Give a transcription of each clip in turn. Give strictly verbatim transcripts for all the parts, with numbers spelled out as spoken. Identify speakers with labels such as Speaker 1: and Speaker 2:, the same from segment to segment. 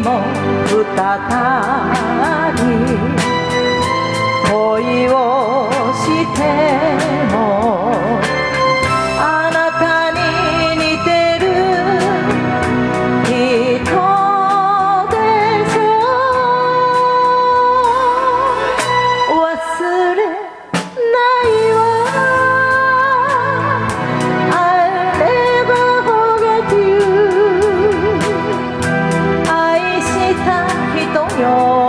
Speaker 1: も再び恋をしてもあなたに似てる人でしょう。忘れないわ。I'll never forget you。 愛した人よ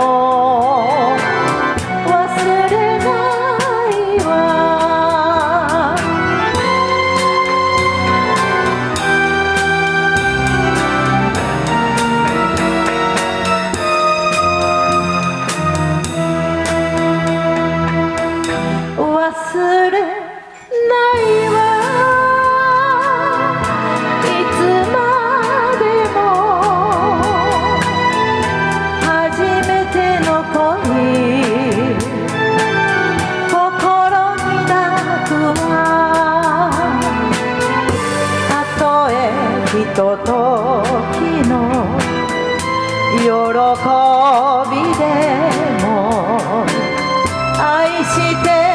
Speaker 1: 忘れないわ。いつまでも初めての恋心に抱くわ。たとえひとときの喜びでも愛して